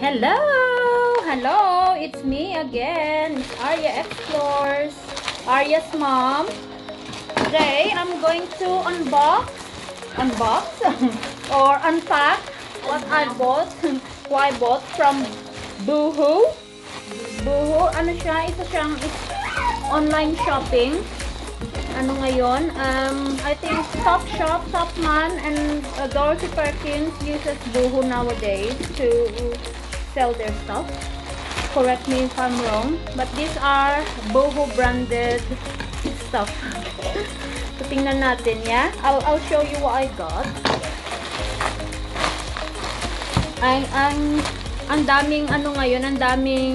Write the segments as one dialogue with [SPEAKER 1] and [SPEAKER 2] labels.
[SPEAKER 1] Hello! Hello! It's me again. It's Arya Explores. Arya's mom. Today, I'm going to unbox or unpack what I bought. Who I bought from Boohoo. Boohoo, ano siya? Ito siyang online shopping. Ano ngayon? I think Topshop, Topman, and Dorothy Perkins uses Boohoo nowadays to sell their stuff. Correct me if I'm wrong, but these are Boohoo branded stuff. So tingnan natin, yeah. I'll show you what I got. Ang daming ano ngayon, ang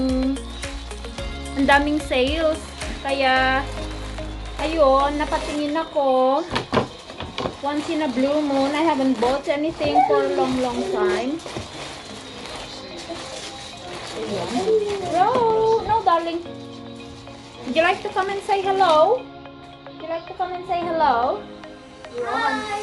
[SPEAKER 1] daming sales. Kaya ayun, napatingin ako. Once in a blue moon, I haven't bought anything for a long time. No, darling. Would you like to come and say hello? Would you like to come and say hello? Hi.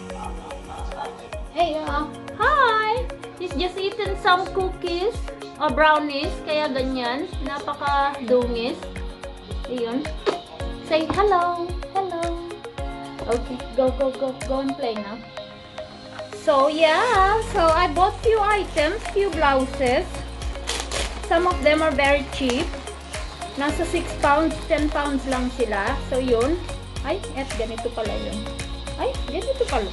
[SPEAKER 1] Hey, hi. He's just eaten some cookies or brownies, kaya ganyan. Napaka-dungis. Ayun. Say hello. Hello. Okay, go and play now. So yeah, so I bought few items, few blouses. Some of them are very cheap. Nasa 6 pounds, 10 pounds lang sila. So yun. Ay, ganito pala yun. Ay, ganito pala.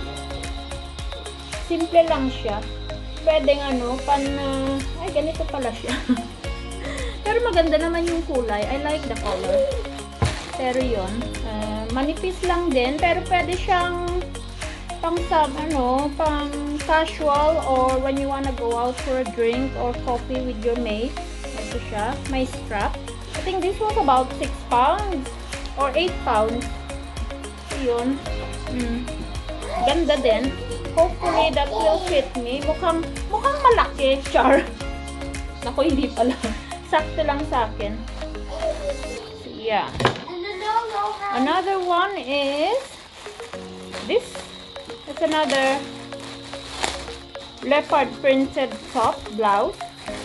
[SPEAKER 1] Simple lang siya. Pwedeng ano, ay, ganito pala siya. Pero maganda naman yung kulay. I like the color. Pero yun, manipis lang din. Pero pwede siyang pang casual or when you wanna go out for a drink or coffee with your mate. Ito siya. May strap. I think this was about 6 pounds or 8 pounds. Yun. Ganda din. Hopefully that will fit me. Mukhang malaki. Char. Naku, hindi pala. Sakto lang sa akin. So, yeah. Another one is this. It's another leopard printed top blouse.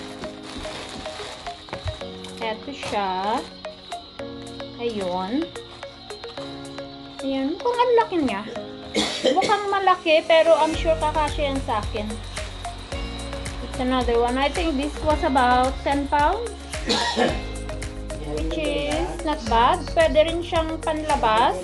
[SPEAKER 1] Ito siya. Ayun. Ayan. Mukhang ang laki niya. Mukhang malaki, pero I'm sure kakasya yan sa akin. It's another one. I think this was about 10 pounds. Which is not bad. Pwede rin siyang panlabas.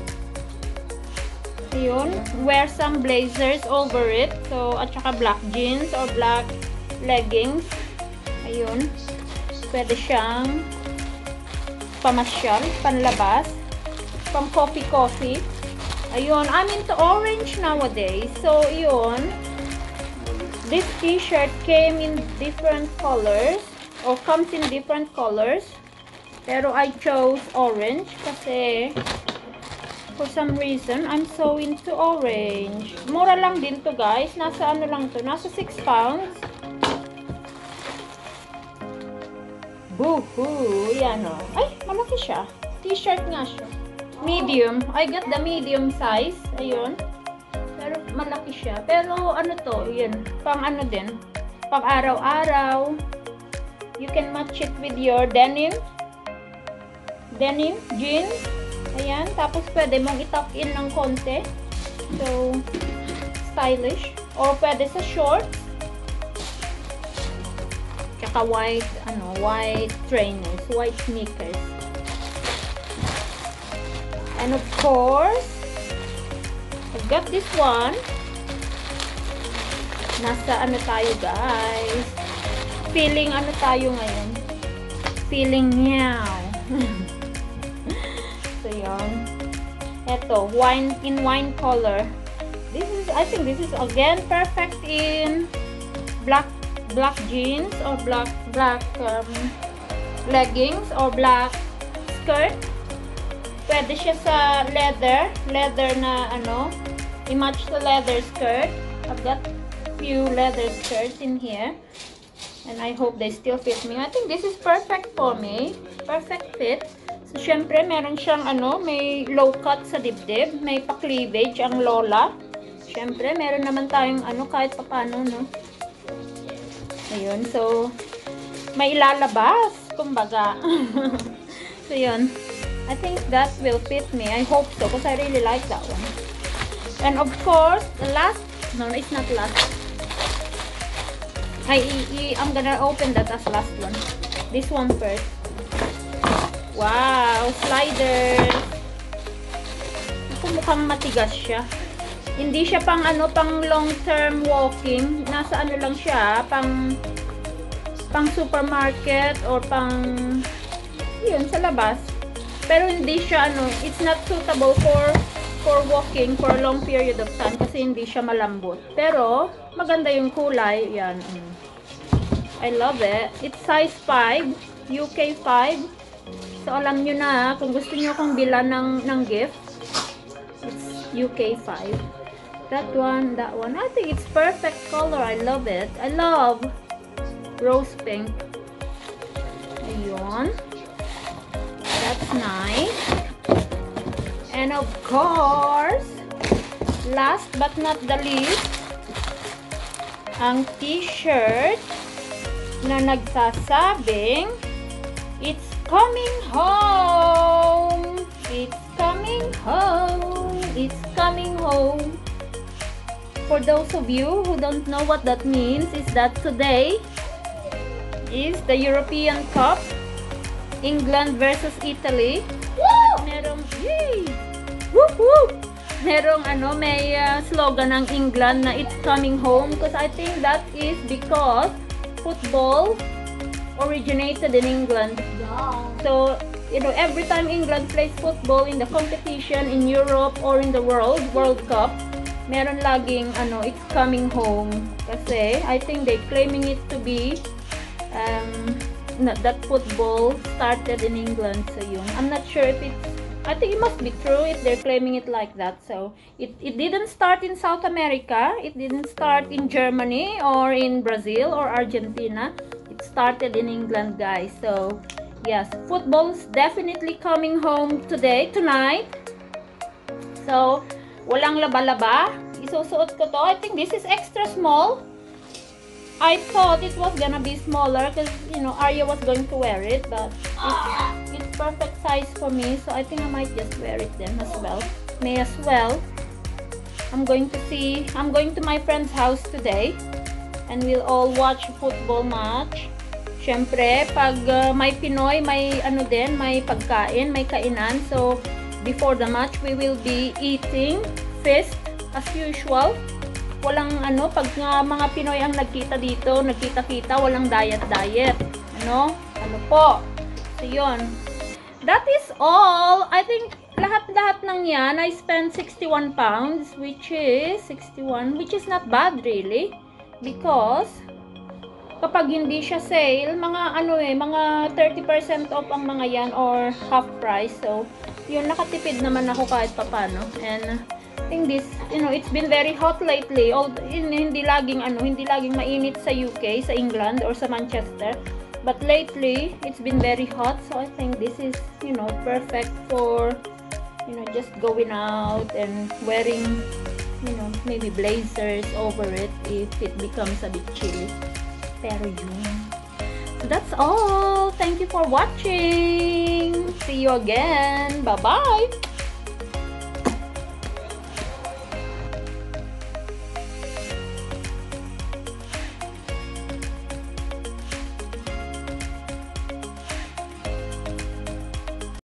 [SPEAKER 1] Ayun. Wear some blazers over it. So, at saka black jeans or black leggings. Ayun. Pwede siyang pamasyal, panlabas. Pang coffee. Ayun. I'm into orange nowadays. So, yun. This t-shirt came in different colors. Or comes in different colors. Pero I chose orange kasi for some reason, I'm so into orange. Mura lang din to guys. Nasa ano lang to? Nasa 6 pounds. Boohoo! Yan o. Ay, malaki siya. T-shirt nga siya. Medium. I got the medium size. Ayun. Pero malaki siya. Pero ano to? Yan. Pang ano din. Pang araw-araw. You can match it with your denim jeans. Ayan. Tapos pwede mong i-tuck in ng konti. So, stylish. Or pwede sa shorts. Tsaka white trainers. White sneakers. And of course, I've got this one. Nasa ano tayo guys. Feeling ano tayo ngayon. Feeling meow. So, yun. Ito, wine color. I think this is again perfect in black jeans or black leggings or black skirt. Pwede siya sa leather na ano, i-match the leather skirt. I've got few leather skirts in here. And I hope they still fit me. I think this is perfect for me. Perfect fit. So, syempre, meron siyang may low cut sa dibdib. May pa-cleavage ang Lola. Syempre, meron naman tayong kahit papano, no? Ayun, so, may ilalabas, kumbaga. So, yun. I think that will fit me. I hope so, because I really like that one. And of course, the last, no, it's not last. I'm gonna open that as last one. This one first. Wow, sliders. Mukhang matigas siya. Hindi siya pang ano, pang long-term walking. Nasa ano lang siya, pang supermarket or pang yun sa labas. Pero hindi siya ano, it's not suitable for walking for a long period of time kasi hindi siya malambot. Pero maganda yung kulay, yan. I love it. It's size 5, UK 5. So alam niyo na kung gusto niyo akong bilan ng gift. It's UK 5. That one. I think it's perfect color. I love it. I love rose pink. Ayun. That's nice. And of course, last but not the least, ang t-shirt na nagsasabing, it's coming home. It's coming home. It's coming home. For those of you who don't know what that means, is that today is the European Cup, England versus Italy. Woo! Merong, yay! Whoop, whoop! Merong ano, may slogan ng England na it's coming home, because I think that is because football originated in England. Yeah. So, you know, every time England plays football in the competition in Europe or in the World Cup, meron laging ano, it's coming home. Kasi I think they claiming it to be that football started in England. So yun, I'm not sure if it's, I think it must be true if they're claiming it like that. So it didn't start in South America, it didn't start in Germany or in Brazil or Argentina. It started in England, guys. So yes, football's definitely coming home tonight. So walang laba-laba. Isusuot ko to. I think this is extra small. I thought it was gonna be smaller because, you know, Arya was going to wear it, but it's perfect size for me, so I think I might just wear it then as well. May as well. I'm going to my friend's house today, and we'll all watch football match. Syempre, pag may Pinoy, may ano din, may pagkain, may kainan. So, before the match, we will be eating feast as usual. Walang ano, pag mga Pinoy ang nagkita dito, nagkita-kita, walang diet. Ano po. So, yun. That is all. I think lahat-lahat ng yan, I spent 61 pounds, which is not bad really. Because, kapag hindi siya sale, mga ano mga 30% off ang mga yan or half price. So, yun, nakatipid naman ako kahit papano. And, I think this, you know, it's been very hot lately. Hindi laging mainit sa UK, sa England, or sa Manchester. But lately, it's been very hot. So I think this is, you know, perfect for, you know, just going out and wearing, you know, maybe blazers over it if it becomes a bit chilly. Pero yun. So that's all. Thank you for watching. See you again. Bye-bye.